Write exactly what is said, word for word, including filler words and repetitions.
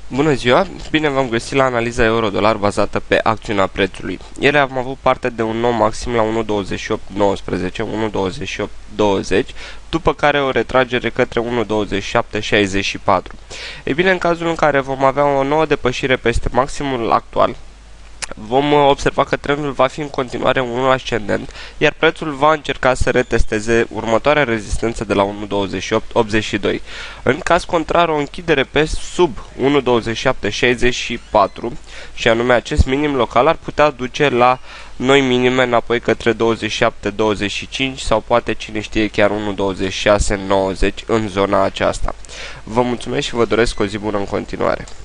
Bună ziua! Bine v-am găsit la analiza euro-dolar bazată pe acțiunea prețului. Ieri am avut parte de un nou maxim la unu virgulă douăzeci și opt nouăsprezece, unu virgulă douăzeci și opt douăzeci, după care o retragere către unu virgulă douăzeci și șapte șaizeci și patru. Ei bine, în cazul în care vom avea o nouă depășire peste maximul actual, vom observa că trendul va fi în continuare unul ascendent, iar prețul va încerca să retesteze următoarea rezistență de la unu virgulă douăzeci și opt optzeci și doi. În caz contrar, o închidere pe sub unu virgulă douăzeci și șapte șaizeci și patru, și anume acest minim local, ar putea duce la noi minime înapoi către douăzeci și șapte douăzeci și cinci sau poate, cine știe, chiar unu virgulă douăzeci și șase nouăzeci în zona aceasta. Vă mulțumesc și vă doresc o zi bună în continuare.